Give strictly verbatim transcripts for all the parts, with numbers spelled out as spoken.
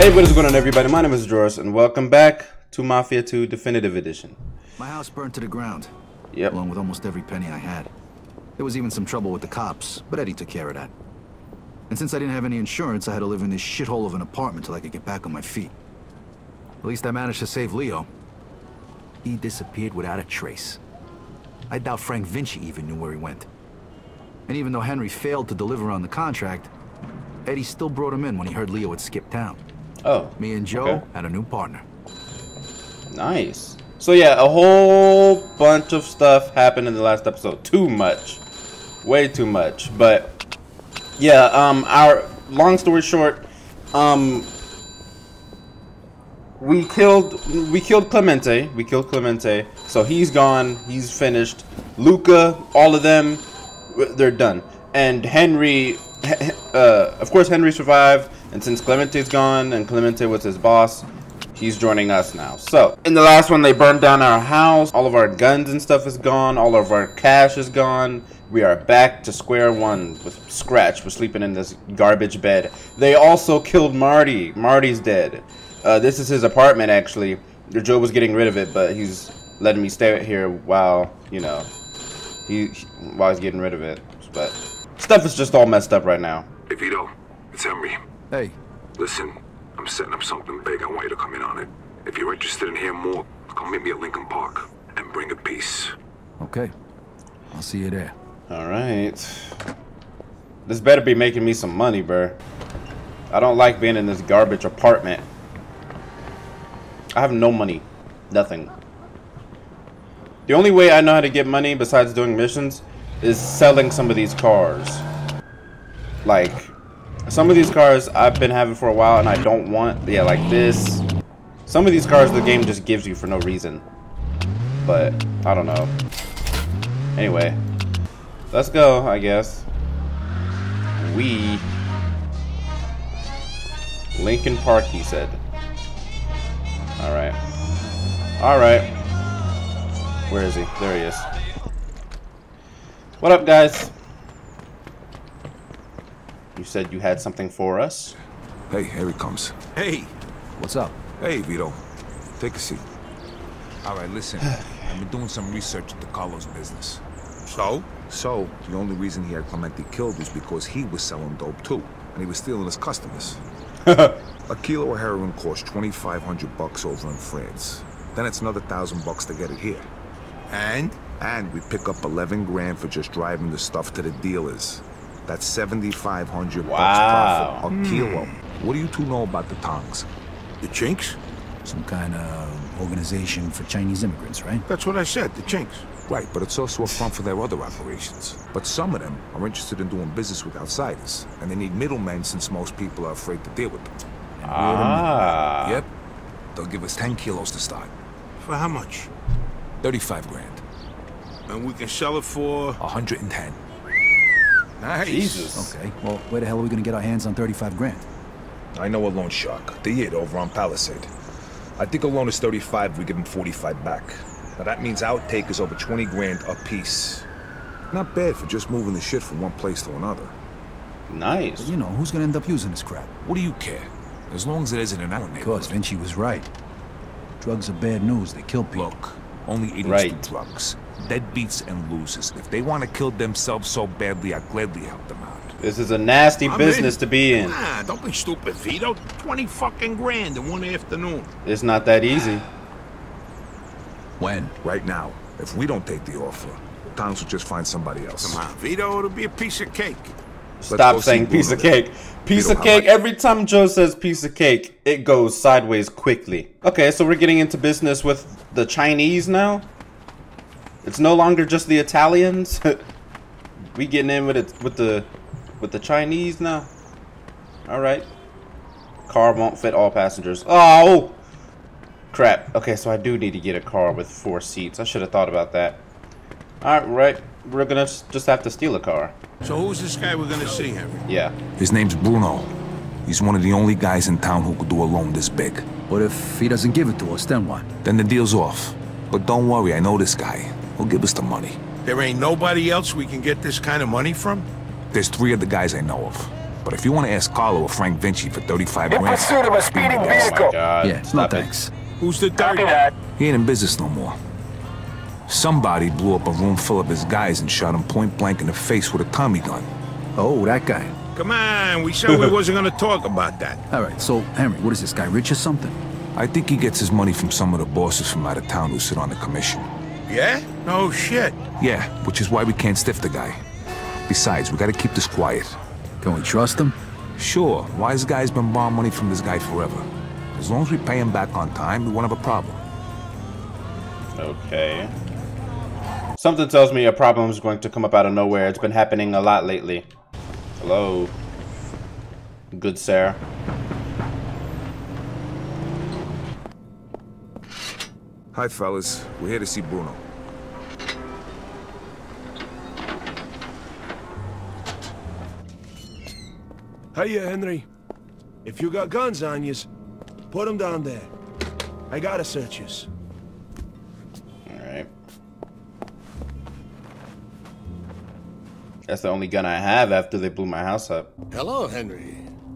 Hey, what is going on, everybody? My name is Joris, and welcome back to Mafia two Definitive Edition. My house burned to the ground. Yep. Along with almost every penny I had. There was even some trouble with the cops, but Eddie took care of that. And since I didn't have any insurance, I had to live in this shithole of an apartment till I could get back on my feet. At least I managed to save Leo. He disappeared without a trace. I doubt Frank Vinci even knew where he went. And even though Henry failed to deliver on the contract, Eddie still brought him in when he heard Leo had skipped town. Oh. Me and Joe okay. had a new partner. Nice. So yeah, a whole bunch of stuff happened in the last episode. Too much. Way too much. But yeah, um our long story short, um we killed we killed Clemente. We killed Clemente. So he's gone. He's finished. Luca, all of them, they're done. And Henry uh of course Henry survived, and since Clemente's gone and Clemente was his boss, he's joining us now. So, in the last one, they burned down our house. All of our guns and stuff is gone. All of our cash is gone. We are back to square one with Scratch. We're sleeping in this garbage bed. They also killed Marty. Marty's dead. Uh, this is his apartment, actually. Joe was getting rid of it, but he's letting me stay here while, you know, he while he's getting rid of it. But stuff is just all messed up right now. Hey, Vito. It's Henry. Hey. Listen. I'm setting up something big. I want you to come in on it. If you're interested in hearing more, come meet me at Lincoln Park and bring a piece. Okay. I'll see you there. All right. This better be making me some money, bruh. I don't like being in this garbage apartment. I have no money. Nothing. The only way I know how to get money besides doing missions is selling some of these cars. Like, some of these cars I've been having for a while and I don't want. Yeah, like this. Some of these cars the game just gives you for no reason. But, I don't know. Anyway. Let's go, I guess. We... Lincoln Park, he said. Alright. Alright. Where is he? There he is. What up, guys? You said you had something for us? Hey, here he comes. Hey! What's up? Hey, Vito. Take a seat. All right, listen. I've been doing some research into Carlos' business. So? So, the only reason he had Clemente killed was because he was selling dope too, and he was stealing his customers. A kilo of heroin costs twenty-five hundred bucks over in France. Then it's another thousand bucks to get it here. And? And we pick up eleven grand for just driving the stuff to the dealers. That's seventy-five hundred wow. bucks profit a kilo. What do you two know about the Tongs? The Chinks? Some kind of organization for Chinese immigrants, right? That's what I said, the Chinks. Right, but it's also a front for their other operations. But some of them are interested in doing business with outsiders, and they need middlemen since most people are afraid to deal with them. Ah. Yep. They'll give us ten kilos to start. For how much? thirty-five grand. And we can sell it for... one hundred ten. Nice. Jesus. Okay, well, where the hell are we gonna get our hands on thirty-five grand? I know a loan shark. The Yid over on Palisade. I think a loan is thirty-five, we give him forty-five back. Now that means our take is over twenty grand a piece. Not bad for just moving the shit from one place to another. Nice. But, you know, who's gonna end up using this crap? What do you care? As long as it isn't in our neighborhood. Because Vinci was right. Drugs are bad news, they kill people. Look, only idiots Right. do drugs. Deadbeats and losers. If they want to kill themselves so badly, I'd gladly help them out. This is a nasty I'm business in. to be in. Ah, don't be stupid, Vito. Twenty fucking grand in one afternoon. It's not that easy. When? Right now, if we don't take the offer, Tongs will just find somebody else. Come on, Vito, it'll be a piece of cake. Stop go saying see piece of Bruno. cake. Piece Vito, of how cake. much? Every time Joe says piece of cake, it goes sideways quickly. Okay, so we're getting into business with the Chinese now. It's no longer just the Italians. We getting in with it with the with the Chinese now. All right. Car won't fit all passengers. Oh, crap. Okay, so I do need to get a car with four seats. I should have thought about that. All right, we're gonna just have to steal a car. So who's this guy we're gonna see, Henry? Yeah. His name's Bruno. He's one of the only guys in town who could do a loan this big. What if he doesn't give it to us, then what? Then the deal's off. But don't worry, I know this guy. He'll give us the money. There ain't nobody else we can get this kind of money from? There's three of the guys I know of. But if you want to ask Carlo or Frank Vinci for thirty-five In grand... pursuit of a speeding vehicle. Oh God, Yeah, no stop it. thanks. Who's the Copy third? that. He ain't in business no more. Somebody blew up a room full of his guys and shot him point blank in the face with a Tommy gun. Oh, that guy. Come on, we said we wasn't gonna talk about that. All right, so, Henry, what is this guy, rich or something? I think he gets his money from some of the bosses from out of town who sit on the commission. Yeah? No shit. Yeah, which is why we can't stiff the guy. Besides, we gotta keep this quiet. Can we trust him? Sure, wise guy's been borrowing money from this guy forever. As long as we pay him back on time, we won't have a problem. Okay. Something tells me a problem is going to come up out of nowhere. It's been happening a lot lately. Hello. Good sir. Hi, fellas. We're here to see Bruno. Hiya, Henry. If you got guns on yous, put them down there. I gotta search yous. Alright. That's the only gun I have after they blew my house up. Hello, Henry.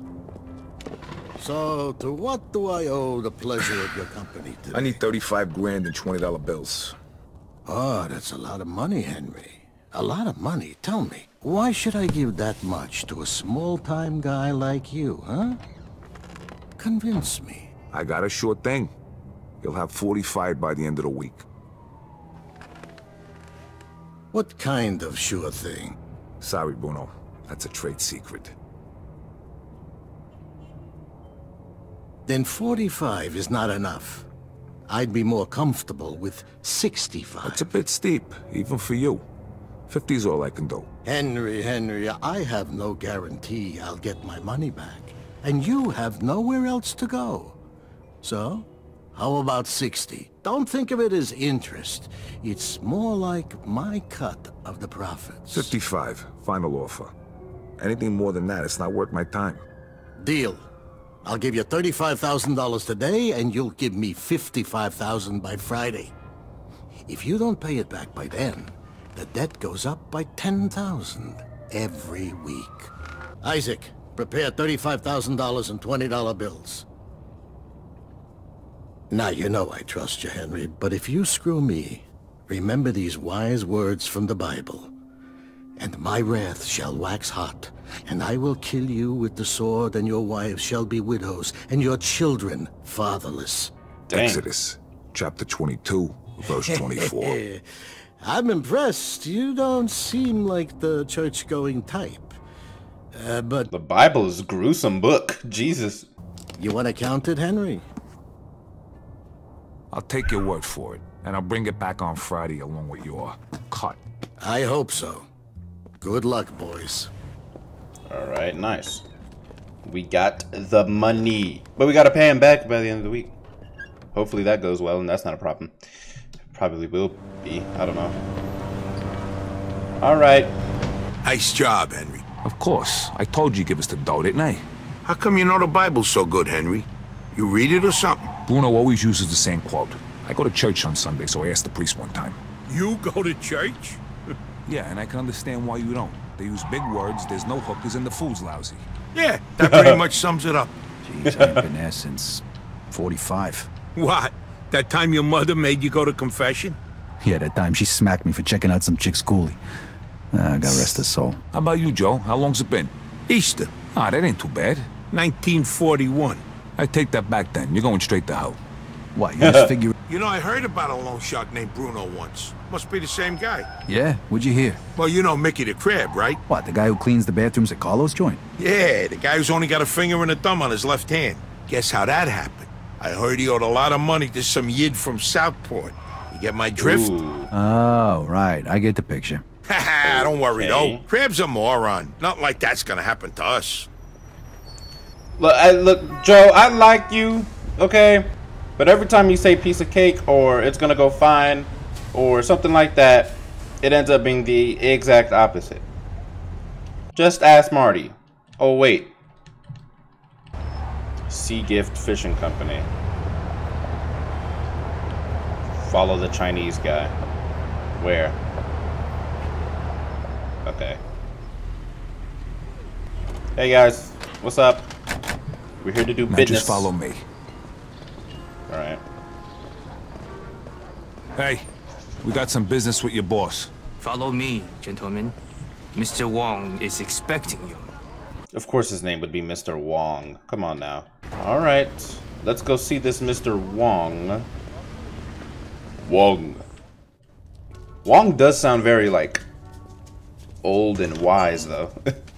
So, to what do I owe the pleasure of your company today? I need thirty-five grand and twenty dollar bills. Oh, that's a lot of money, Henry. A lot of money. Tell me, why should I give that much to a small-time guy like you, huh? Convince me. I got a sure thing. You'll have forty-five by the end of the week. What kind of sure thing? Sorry, Bruno. That's a trade secret. Then forty-five is not enough. I'd be more comfortable with sixty-five. It's a bit steep, even for you. fifty's all I can do. Henry, Henry, I have no guarantee I'll get my money back. And you have nowhere else to go. So, how about sixty? Don't think of it as interest. It's more like my cut of the profits. fifty-five, final offer. Anything more than that, it's not worth my time. Deal. I'll give you thirty-five thousand dollars today, and you'll give me fifty-five thousand dollars by Friday. If you don't pay it back by then, the debt goes up by ten thousand dollars every week. Isaac, prepare thirty-five thousand dollars in twenty dollar bills. Now, you know I trust you, Henry, but if you screw me, remember these wise words from the Bible. And my wrath shall wax hot, and I will kill you with the sword, and your wives shall be widows, and your children fatherless. Dang. Exodus, chapter twenty-two, verse twenty-four. I'm impressed. You don't seem like the church-going type. Uh, but The Bible is a gruesome book. Jesus. you want to count it, Henry? I'll take your word for it, and I'll bring it back on Friday along with your cut. I hope so. Good luck, boys. Alright, nice. We got the money. But we gotta pay him back by the end of the week. Hopefully that goes well, and that's not a problem. Probably will be. I don't know. Alright. Nice job, Henry. Of course. I told you give us the dough, didn't I? How come you know the Bible so good, Henry? You read it or something? Bruno always uses the same quote. I go to church on Sunday, so I asked the priest one time. You go to church? Yeah, and I can understand why you don't. They use big words, there's no hookers, and the food's lousy. Yeah, that pretty much sums it up. Jeez, I ain't been there since forty-five. What? That time your mother made you go to confession? Yeah, that time she smacked me for checking out some chick's coolie. Ah, God rest her soul. How about you, Joe? How long's it been? Easter, Ah, that ain't too bad. nineteen forty-one. I take that back then. You're going straight to hell. What, you just figure... You know, I heard about a loan shark named Bruno once. Must be the same guy. Yeah? What'd you hear? Well, you know Mickey the Crab, right? What, the guy who cleans the bathrooms at Carlos' joint? Yeah, the guy who's only got a finger and a thumb on his left hand. Guess how that happened? I heard he owed a lot of money to some yid from Southport. You get my drift? Ooh. Oh, right. I get the picture. Haha, don't worry, Okay. though. Crab's a moron. Nothing like that's gonna happen to us. Look, I, look, Joe, I like you, okay? But every time you say piece of cake or it's gonna go fine or something like that, it ends up being the exact opposite. Just ask Marty. Oh, wait. Sea Gift Fishing Company. Follow the Chinese guy. Where? Okay. Hey guys, what's up? We're here to do Now business. just follow me. All right. Hey, we got some business with your boss. Follow me, gentlemen. Mister Wong is expecting you. Of course his name would be Mister Wong. Come on now. All right. Let's go see this Mister Wong. Wong. Wong does sound very, like, old and wise, though.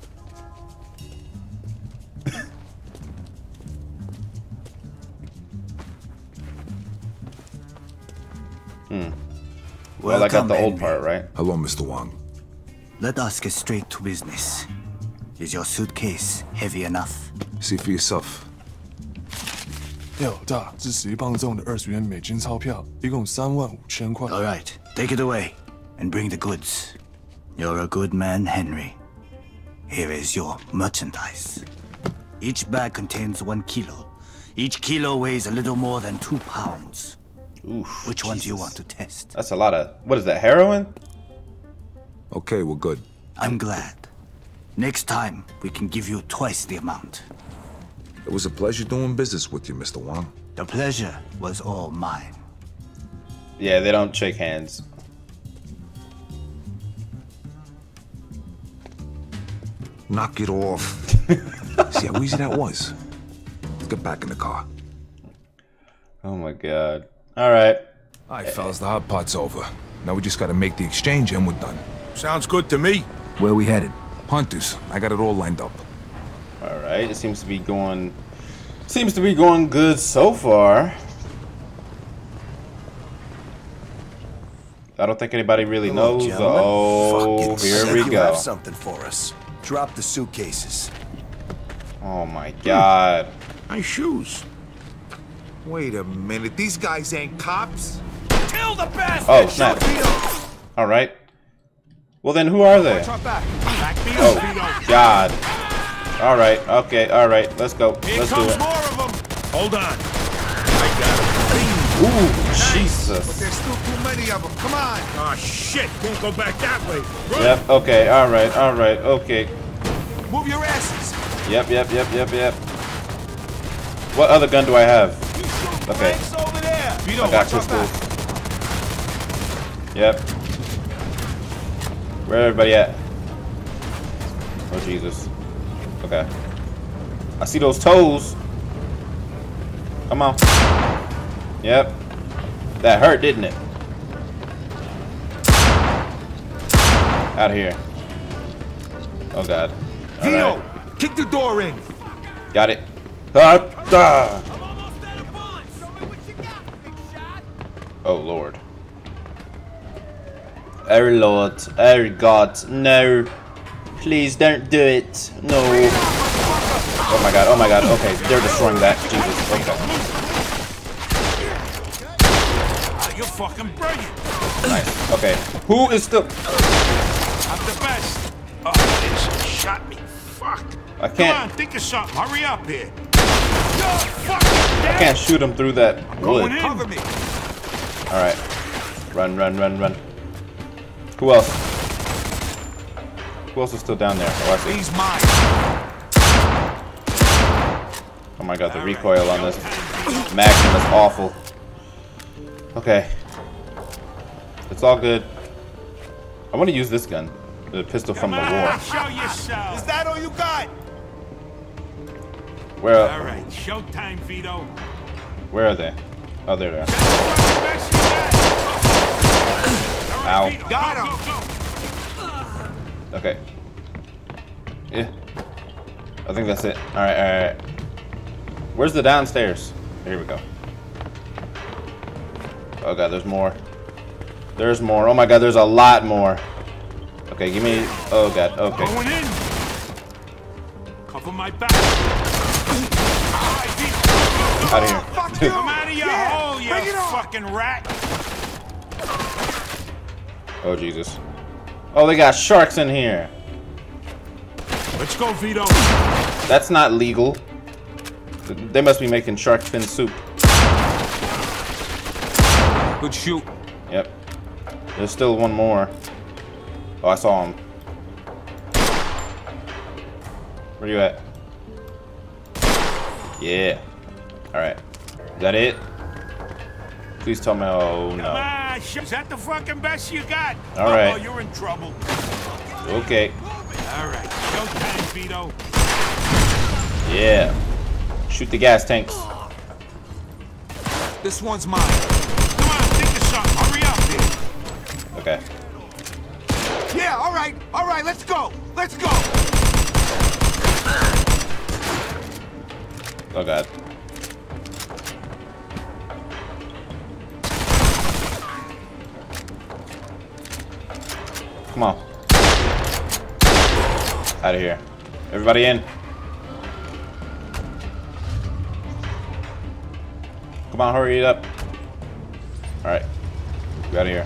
hmm. Well, I got the old part, right? Hello, Mister Wong. Let us get straight to business. Is your suitcase heavy enough? See for yourself. 要大支持磅重的二十元美金钞票，一共三万五千块。 All right, take it away and bring the goods. You're a good man, Henry. Here is your merchandise. Each bag contains one kilo. Each kilo weighs a little more than two pounds. Oof, Which one do you Jesus. want to test? That's a lot of... What is that, heroin? Okay, we're good. I'm glad. Next time, we can give you twice the amount. It was a pleasure doing business with you, Mister Wong. The pleasure was all mine. Yeah, they don't shake hands. Knock it off. See how easy that was? Let's get back in the car. Oh my god. Alright. Alright, fellas, the hot pot's over. Now we just gotta make the exchange and we're done. Sounds good to me. Where we headed? Hunters, I got it all lined up. Alright, it seems to be going... Seems to be going good so far. I don't think anybody really Hello, knows. gentlemen. Oh, Fuck it. here Said we you go. have something for us. Drop the suitcases. Oh my god. Nice shoes. Wait a minute, these guys ain't cops? Kill the bastard! Oh, snap. Alright. Well then, who are they? Oh, God. Alright, okay, alright. Let's go. Here Let's do comes it. more of them. Hold on. I got him. Ooh, Nice. Jesus. But there's still too many of them. Come on. Oh, shit. Can't go back that way. Run. Yep, okay, alright, alright, okay. Move your asses. Yep, yep, yep, yep, yep. What other gun do I have? Okay. Frank's over there. Vito, I got watch our pistols. back. Yep. Where everybody at? Oh, Jesus. Okay. I see those toes. Come on. Yep. That hurt, didn't it? Out of here. Oh, God. All Vito, right. kick the door in. Got it. Ah, ah. Oh, Lord. Oh, Lord. Oh, God. No. Please don't do it. No. Oh, my God. Oh, my God. Okay, they're destroying that. Jesus. Okay. You're fucking brilliant. Nice. Okay. Who is still... I'm the best. Oh, it's shot me. Fuck. I can't... Come on, think of something. Hurry up here. You're fucking dead. I can't shoot him through that wood. Going in. Cover me. Alright. Run, run, run, run. Who else? Who else is still down there? Oh, I see. He's mine. Oh my God, the recoil on this Magnum is awful. Okay. It's all good. I want to use this gun. The pistol from the war. Show yourself. Is that all you got? Where, All right, showtime, Vito. where are they? Oh, there they are. Ow. Ow. Got him. Okay. Yeah. I think that's it. Alright, alright. Where's the downstairs? Here we go. Oh God, there's more. There's more. Oh my God, there's a lot more. Okay, give me... Oh God, okay. Going in. Cover my back. Out of here. Come out of your hole, you fucking rat. Oh Jesus. Oh, they got sharks in here. Let's go, Vito. That's not legal. They must be making shark fin soup. Good shoot. Yep. There's still one more. Oh, I saw him. Where you at? Yeah. Alright. Is that it? Please tell me. Oh, no. Come on, is that the fucking best you got? All right. Oh, you're in trouble. Okay. All right. Showtime, Vito. Yeah. Shoot the gas tanks. This one's mine. Come on, think of something. Hurry up. Okay. Yeah, all right. All right, let's go. Let's go. Oh, God. Come on. Out of here. Everybody in. Come on, hurry it up. Alright. Get out of here.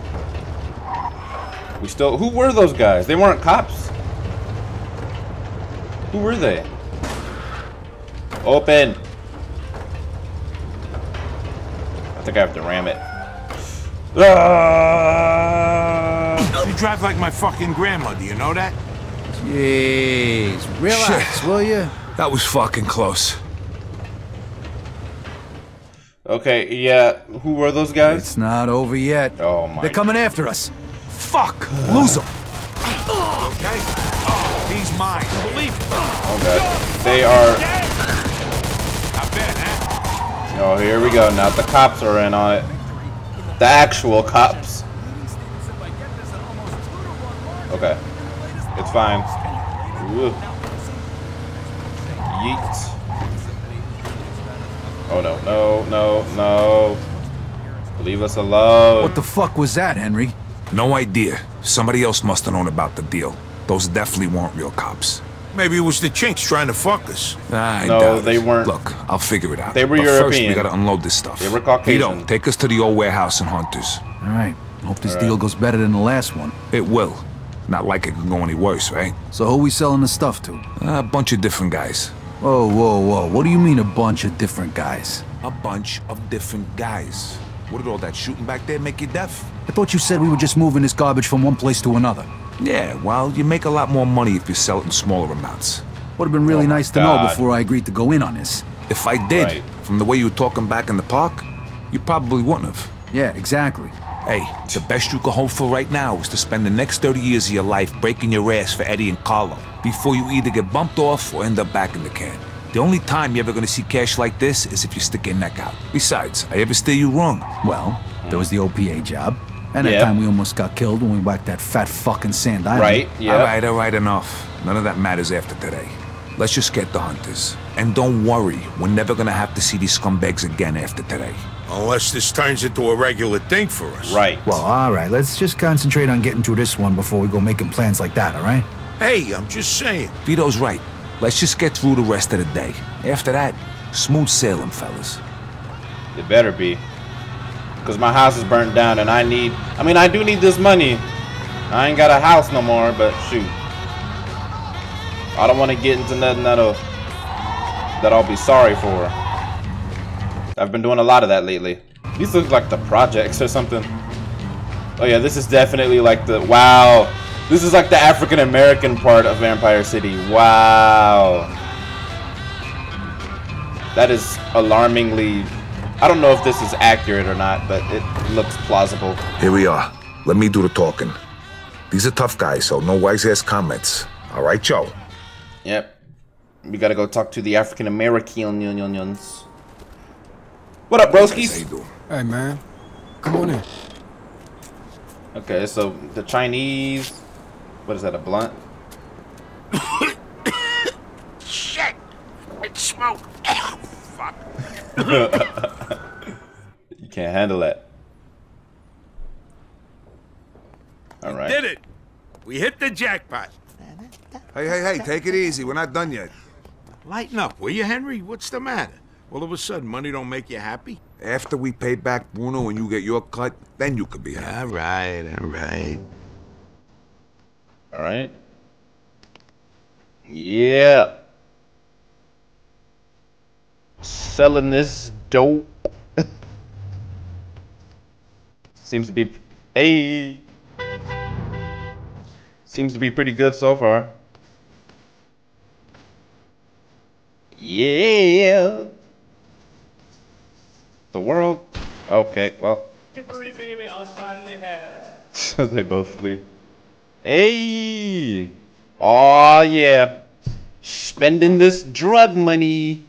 We still... Who were those guys? They weren't cops. Who were they? Open. I think I have to ram it. Ah! You drive like my fucking grandma, do you know that? Jeez, relax, will you? That was fucking close. Okay, yeah. Who were those guys? It's not over yet. Oh my. They're coming after us. Fuck! Lose them. Okay. Oh, he's mine. Believe me. Oh God. They are. Not bad, huh? Oh, here we go. Now the cops are in on it. The actual cops. Okay. It's fine. Ooh. Yeet. Oh no, no, no, no. Leave us alone. What the fuck was that, Henry? No idea. Somebody else must have known about the deal. Those definitely weren't real cops. Maybe it was the chinks trying to fuck us. I No, doubt they it. weren't. Look, I'll figure it out. They were but European. First, we gotta unload this stuff. They were Caucasian. Vito, take us to the old warehouse in Hunters. All right. Hope this All deal right. goes better than the last one. It will. Not like it can go any worse, right? So who we selling the stuff to? A bunch of different guys. Whoa, whoa, whoa. What do you mean a bunch of different guys? A bunch of different guys. What did all that shooting back there make you deaf? I thought you said we were just moving this garbage from one place to another. Yeah, well, you make a lot more money if you sell it in smaller amounts. Would have been really Oh my nice to know God. before I agreed to go in on this. If I did, Right. from the way you were talking back in the park, you probably wouldn't have. Yeah, exactly. Hey, the best you can hope for right now is to spend the next thirty years of your life breaking your ass for Eddie and Carlo before you either get bumped off or end up back in the can. The only time you're ever gonna see cash like this is if you stick your neck out. Besides, I ever steer you wrong? Well, there was the O P A job. And that Yeah. time we almost got killed when we whacked that fat fucking Sand Island. Right. Yeah. All right, all right, enough. None of that matters after today. Let's just get the Hunters. And don't worry, we're never gonna have to see these scumbags again after today. Unless this turns into a regular thing for us. Right. Well, all right. Let's just concentrate on getting through this one before we go making plans like that, all right? Hey, I'm just saying. Vito's right. Let's just get through the rest of the day. After that, smooth sailing, fellas. It better be. Because my house is burnt down and I need... I mean, I do need this money. I ain't got a house no more, but shoot. I don't want to get into nothing that'll... that I'll be sorry for. I've been doing a lot of that lately. These look like the projects or something. Oh yeah, this is definitely like the... Wow. This is like the African American part of Vampire City. Wow. That is alarmingly... I don't know if this is accurate or not, but it looks plausible. Here we are. Let me do the talking. These are tough guys, so no wise-ass comments. All right, Joe? Yep. We gotta go talk to the African Americans. What up, broskies? Hey, man. Come on in. Okay, so the Chinese... What is that, a blunt? Shit! It's smoke. Fuck. You can't handle that. All right. Did it. We hit the jackpot. Hey, hey, hey, take it easy. We're not done yet. Lighten up, will you, Henry? What's the matter? All of a sudden, money don't make you happy? After we pay back Bruno and you get your cut, then you could be happy. All right, all right. All right. Yeah. Selling this dope. Seems to be... Hey. Seems to be pretty good so far. Yeah. The world. Okay, well. They both flee. Hey. Oh yeah. Spending this drug money.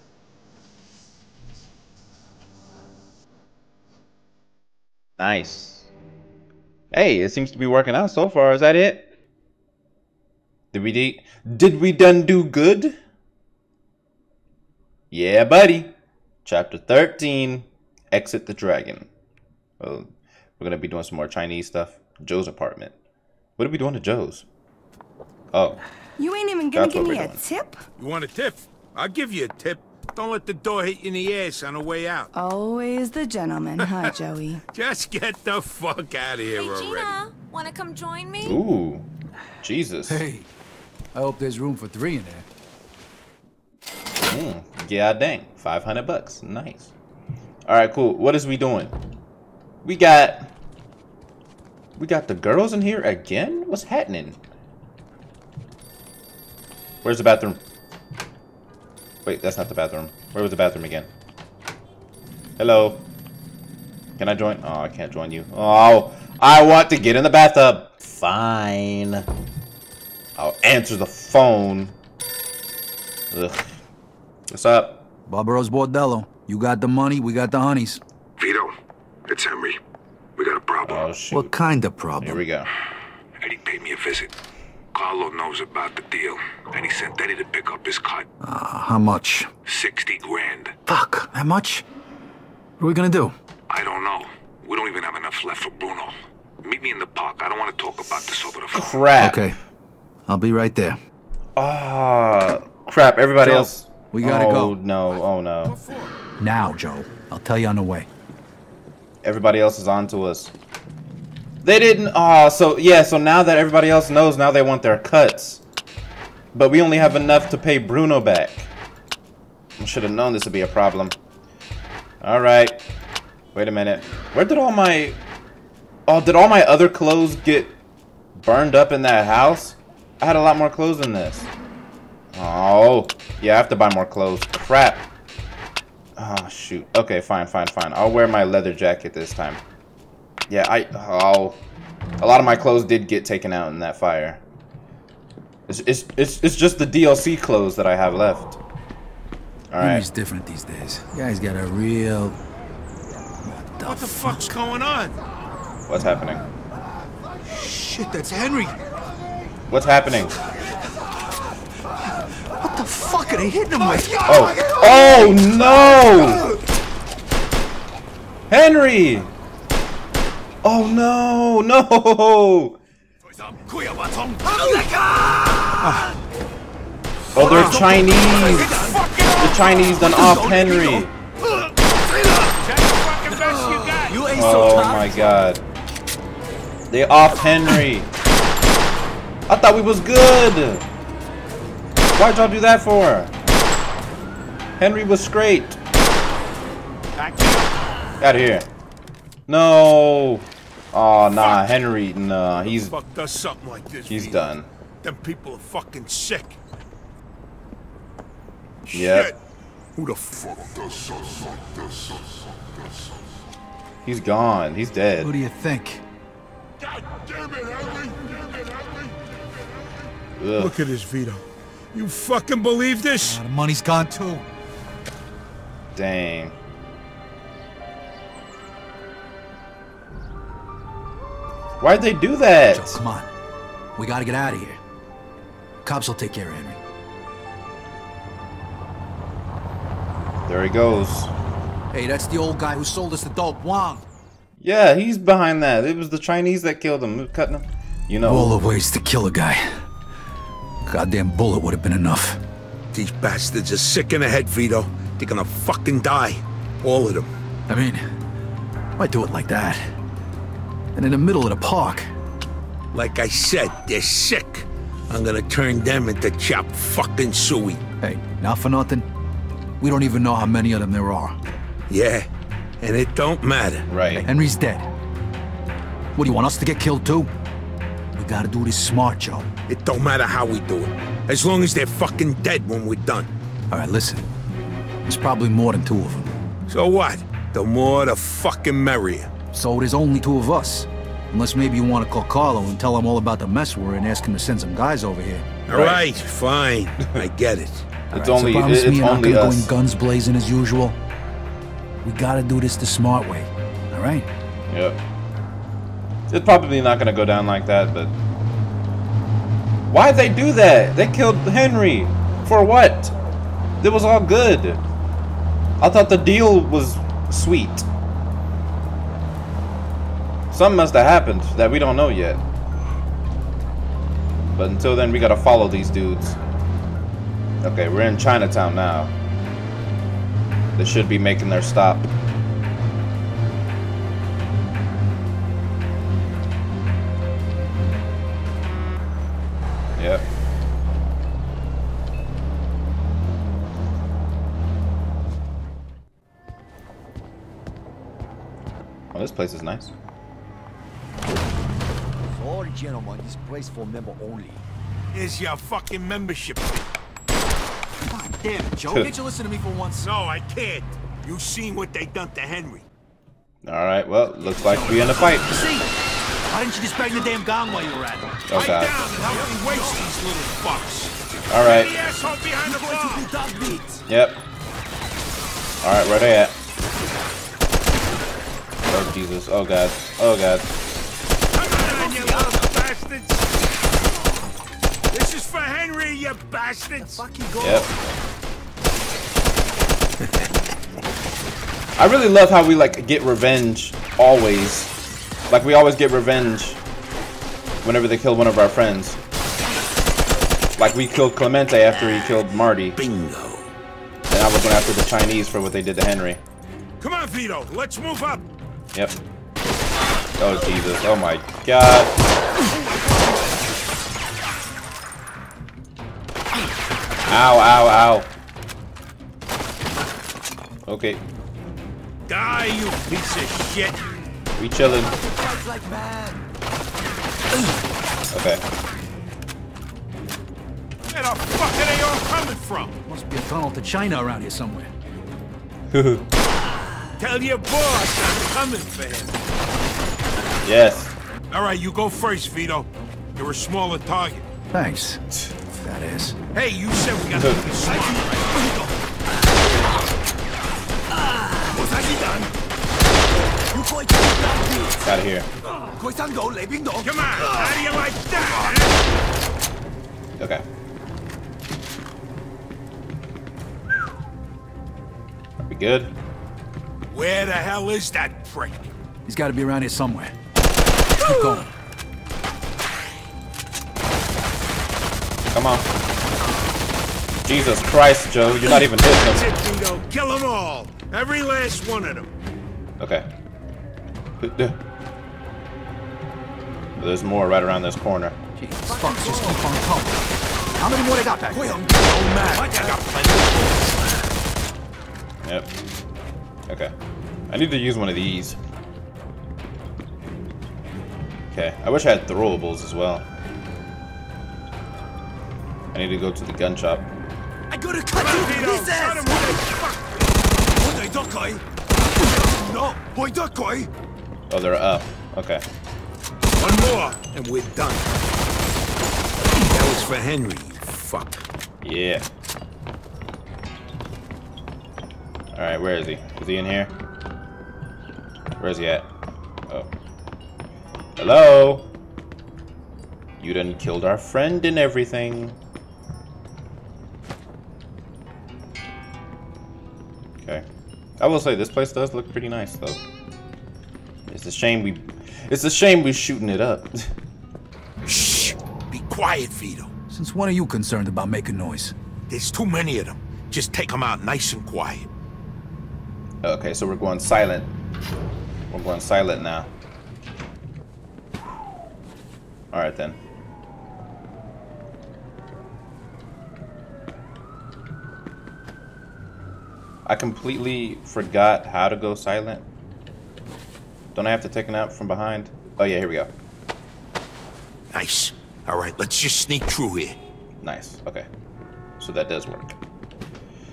Nice. Hey, it seems to be working out so far. Is that it? Did we de did we done do good? Yeah, buddy. Chapter thirteen. Exit the dragon. Well, we're gonna be doing some more Chinese stuff. Joe's apartment. What are we doing to Joe's? Oh. You ain't even gonna That's give what me we're a doing. tip? You want a tip? I'll give you a tip. Don't let the door hit you in the ass on the way out. Always the gentleman, huh, Joey? Just get the fuck out of here Hey, already. Gina, wanna come join me? Ooh. Jesus. Hey, I hope there's room for three in there. Mm, yeah, dang. five hundred bucks. Nice. All right, cool. What is we doing? We got... We got the girls in here again? What's happening? Where's the bathroom? Wait, that's not the bathroom. Where was the bathroom again? Hello? Can I join? Oh, I can't join you. Oh, I want to get in the bathtub. Fine. I'll answer the phone. Ugh. What's up? Barbaro's Bordello. You got the money, we got the honeys. Vito, it's Henry. We got a problem. Oh, shoot. What kind of problem? Here we go. Eddie paid me a visit. Carlo knows about the deal, and he sent Eddie to pick up his cut. Uh, how much? Sixty grand. Fuck, that much? What are we gonna do? I don't know. We don't even have enough left for Bruno. Meet me in the park. I don't want to talk about this over the phone. Crap. Okay, I'll be right there. Ah, crap. Everybody Joe, else. we gotta oh, go. no. Oh, no. Now, Joe. I'll tell you on the way. Everybody else is on to us. They didn't. Oh, so yeah. So now that everybody else knows, now they want their cuts. But we only have enough to pay Bruno back. I should have known this would be a problem. All right. Wait a minute. Where did all my... Oh, did all my other clothes get burned up in that house? I had a lot more clothes than this. Oh. Yeah, I have to buy more clothes. Crap. Oh, shoot. Okay, fine, fine, fine. I'll wear my leather jacket this time. Yeah, I... Oh. A lot of my clothes did get taken out in that fire. It's, it's, it's, it's just the D L C clothes that I have left. Alright. He's different these days. Guy's got a real... What the, What the fuck's going on? What's happening? Shit, that's Henry. What's happening? What the fuck are they hitting him with? Oh. Oh, no! Henry! Oh, no! No! Oh, they're Chinese! The Chinese done off Henry! Oh my god. They off Henry! I thought we was good! Why'd y'all do that for? Henry was straight. Out of here. No. Oh nah, Henry. Nah, he's Fuck does something like this. he's Vito. done. Them people are fucking sick. Yep. Shit. Who the fuck does something like this? He's gone. He's dead. Who do you think? God damn it, Henry! Ugh. Look at this, Vito. You fucking believe this? Uh, the money's gone too. Dang. Why'd they do that? Joe, come on. We gotta get out of here. Cops will take care of Henry. There he goes. Hey, that's the old guy who sold us the dope, Wang. Yeah, he's behind that. It was the Chinese that killed him. Cutting him. You know. All the ways to kill a guy. Goddamn bullet would have been enough. These bastards are sick in the head, Vito. They're gonna fucking die. All of them. I mean, why do it like that? And in the middle of the park. Like I said, they're sick. I'm gonna turn them into chopped fucking suey. Hey, not for nothing. We don't even know how many of them there are. Yeah, and it don't matter. Right. Henry's dead. What, do you want us to get killed too? We gotta do this smart, Joe. It don't matter how we do it. As long as they're fucking dead when we're done. All right, listen. There's probably more than two of them. So what? The more the fucking merrier. So there's only two of us. Unless maybe you want to call Carlo and tell him all about the mess we're in and ask him to send some guys over here. All right, fine. I get it. It's right, only so promise it's me you're only not gonna us. go in guns blazing as usual. We gotta do this the smart way. All right? Yep. It's probably not gonna go down like that, but why'd they do that? They killed Henry for what? It was all good. I thought the deal was sweet. Something must have happened that we don't know yet. But until then, we gotta follow these dudes. Okay, we're in Chinatown now. They should be making their stop. Yep. Oh, this place is nice. Sorry, gentlemen, this place for member only. Here's your fucking membership. God damn it, Joe. Can't you listen to me for once? No, I can't. You seen what they done to Henry. Alright, well, looks like we in a fight. See? Why didn't you just bang the damn gong while you were at it? Oh, Right God. down and help me waste these little fucks. Alright. The asshole behind the bar. Yep. Alright, where they at? Oh, Jesus. Oh, God. Oh, God. Come on, you little bastards. This is for Henry, you bastards. Yep. I really love how we, like, get revenge always. Like, we always get revenge whenever they kill one of our friends. Like, we killed Clemente after he killed Marty. Bingo. And now we're going after the Chinese for what they did to Henry. Come on, Vito. Let's move up. Yep. Oh, Jesus. Oh, my God. Ow, ow, ow. Okay. Die, you piece of shit. We chillin'. Okay. Where the fuck are they all coming from? Must be a tunnel to China around here somewhere. Tell your boss I'm coming for him. Yes. All right, you go first, Vito. You're a smaller target. Thanks. Fat ass. Hey, you said we got to be safe. Out of here. Come on, how do you like that? Okay. Are we good? Where the hell is that prick? He's got to be around here somewhere. Let's keep going. Come on. Jesus Christ, Joe. You're not even hitting That's them. it, Vito. Kill them all. Every last one of them. Okay. There's more right around this corner. Jesus, fuck, just keep on coming. How many more they got back there? Oh, man. I got plenty. Yep. Okay. I need to use one of these. Okay. I wish I had throwables as well. I need to go to the gun shop. I gotta cut you to pieces! No, boy, duck guy. Oh, they're up. Okay. One more, and we're done. That was for Henry, you fuck. Yeah. Alright, where is he? Is he in here? Where is he at? Oh. Hello? You done killed our friend and everything. Okay. I will say this place does look pretty nice though. It's a shame we It's a shame we're shooting it up. Shh! Be quiet, Vito. Since when are you concerned about making noise? There's too many of them. Just take them out nice and quiet. Okay, so we're going silent. We're going silent now. Alright then. I completely forgot how to go silent. Don't I have to take it out from behind? Oh yeah, here we go. Nice. All right, let's just sneak through here. Nice. Okay. So that does work.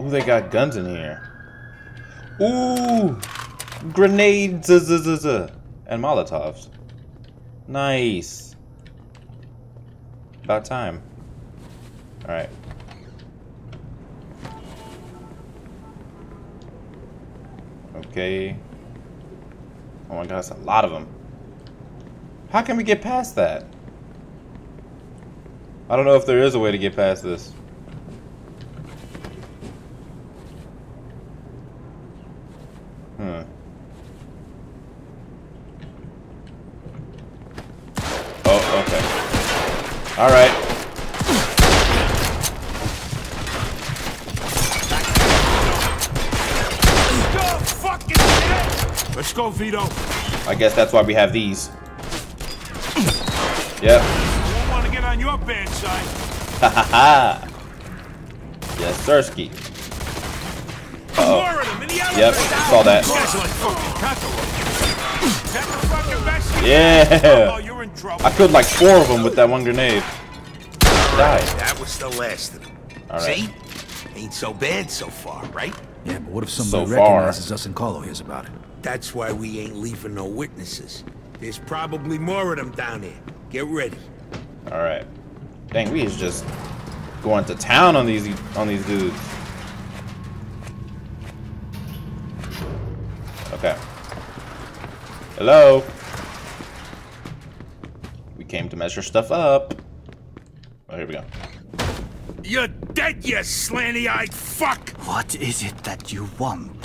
Ooh, they got guns in here. Ooh, grenades and Molotovs. Nice. About time. All right. Okay. Oh my god, that's a lot of them. How can we get past that? I don't know if there is a way to get past this. Hmm. Oh, okay. All right. Let's go, Vito. I guess that's why we have these. Yep. I don't want to get on your bad side. Ha ha ha. Yes, Sirski. Uh-oh. More of them in the Yep, saw that. Yeah. I killed like four of them with that one grenade. Died. That was the last of them. All right. See? Ain't so bad so far, right? Yeah, but what if somebody So far. recognizes us and Carlo hears about it? That's why we ain't leaving no witnesses. There's probably more of them down there. Get ready. All right. Dang, we is just going to town on these on these dudes. Okay. Hello. We came to measure stuff up. Oh, here we go. You're dead, you slanty-eyed fuck! What is it that you want?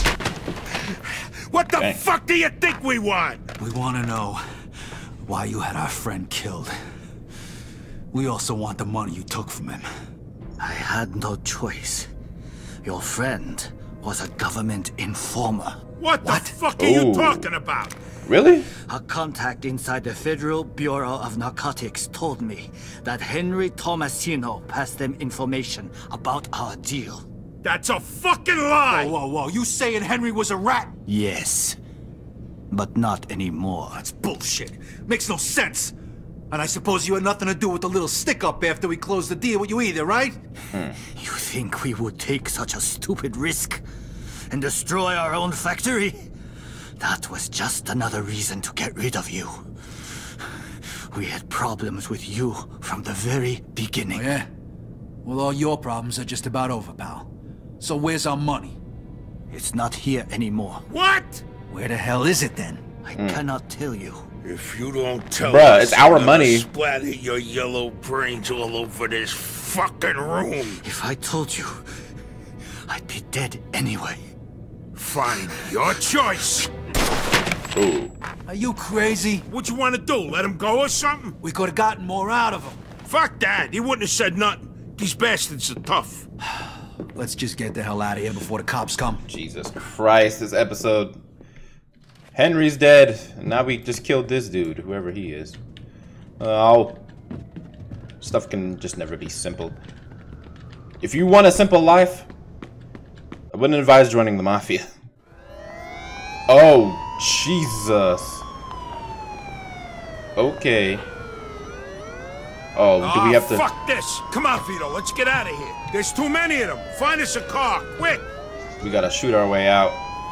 What the Dang. fuck do you think we want? We want to know why you had our friend killed. We also want the money you took from him. I had no choice. Your friend was a government informer. What the What? fuck are you Ooh. talking about? Really? A contact inside the Federal Bureau of Narcotics told me that Henry Tomasino passed them information about our deal. That's a fucking lie! Whoa, whoa, whoa. You saying Henry was a rat? Yes, but not anymore. That's bullshit. Makes no sense. And I suppose you had nothing to do with the little stick-up after we closed the deal with you either, right? You think we would take such a stupid risk and destroy our own factory? That was just another reason to get rid of you. We had problems with you from the very beginning. Oh, yeah? Well, all your problems are just about over, pal. So where's our money? It's not here anymore. What? Where the hell is it then? I cannot tell you. If you don't tell Bruh, us, it's our I'm gonna money. Splatter your yellow brains all over this fucking room. If I told you, I'd be dead anyway. Fine, your choice. Ooh. Are you crazy? What you want to do? Let him go or something? We could have gotten more out of him. Fuck that. He wouldn't have said nothing. These bastards are tough. Let's just get the hell out of here before the cops come. Jesus Christ, this episode. Henry's dead. And now we just killed this dude, whoever he is. Oh. Stuff can just never be simple. If you want a simple life, I wouldn't advise joining the Mafia. Oh, Jesus. Okay. Oh, do we have to... Fuck this. Come on, Vito. Let's get out of here. There's too many of them. Find us a car, quick. We gotta shoot our way out.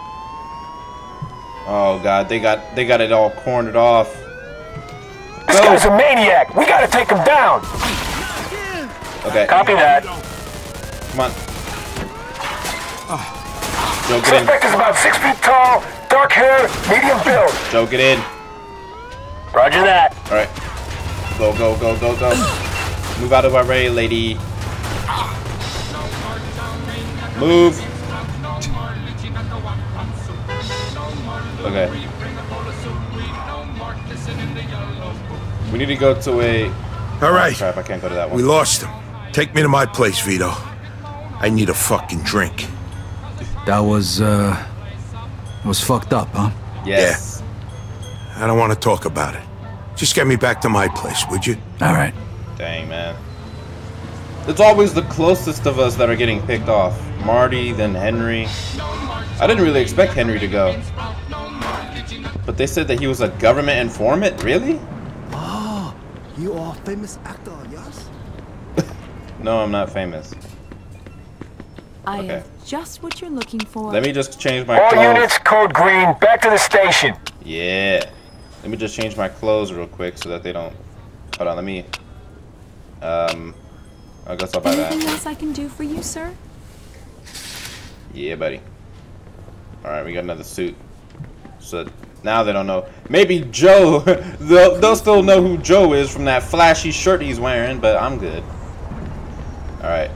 Oh God, they got they got it all cornered off. This guy's a maniac. We gotta take him down. Okay. Copy that. Come on. Joe, get in. Suspect is about six feet tall, dark hair, medium build. Joe, get in. Roger that. All right. Go, go, go, go, go. Move out of our way, lady. Move. Okay. We need to go to a... All right. Oh, crap, I can't go to that one. We lost him. Take me to my place, Vito. I need a fucking drink. That was, uh... was fucked up, huh? Yes. Yeah. I don't want to talk about it. Just get me back to my place, would you? All right. Dang, man. It's always the closest of us that are getting picked off. Marty, then Henry. I didn't really expect Henry to go. But they said that he was a government informant? Really? Oh, you are a famous actor, yes? No, I'm not famous. I Okay. have just what you're looking for. Let me just change my All clothes. units, code green. Back to the station. Yeah. Let me just change my clothes real quick so that they don't. Hold on. Let me. Um. I guess I'll buy Anything that. else I can do for you, sir? Yeah, buddy. All right, we got another suit. So now they don't know. Maybe Joe. they'll, they'll still know who Joe is from that flashy shirt he's wearing, but I'm good. All right.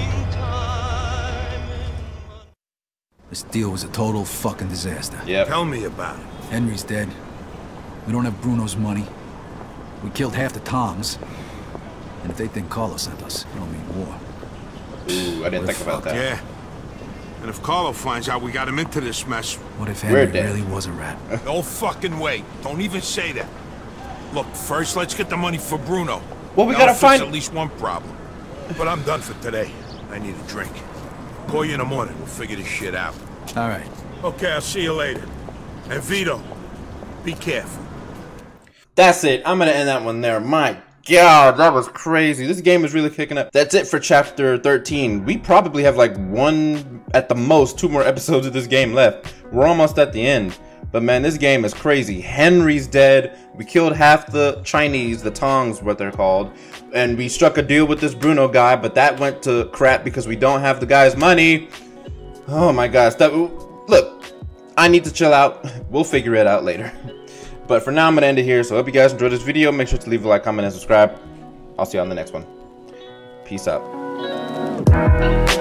This deal was a total fucking disaster. Yeah. Tell me about it. Henry's dead. We don't have Bruno's money. We killed half the Toms. And if they think Carlo sent us, it don't mean war. Ooh, I didn't think about that. Yeah. And if Carlo finds out we got him into this mess... What if We're Henry dead. really was a rat? No fucking way. Don't even say that. Look, first let's get the money for Bruno. Well, we That'll gotta fix find- at least one problem. But I'm done for today. I need a drink. Call you in the morning. We'll figure this shit out. All right. Okay, I'll see you later. And Vito, be careful. That's it. I'm gonna end that one there. My God, that was crazy. This game is really kicking up. That's it for chapter thirteen. We probably have like one, at the most, two more episodes of this game left. We're almost at the end. But man, this game is crazy. Henry's dead. We killed half the Chinese, the Tongs, what they're called. And we struck a deal with this Bruno guy, but that went to crap because we don't have the guy's money. Oh my gosh. That, look, I need to chill out. We'll figure it out later. But for now, I'm going to end it here. So I hope you guys enjoyed this video. Make sure to leave a like, comment, and subscribe. I'll see you on the next one. Peace out.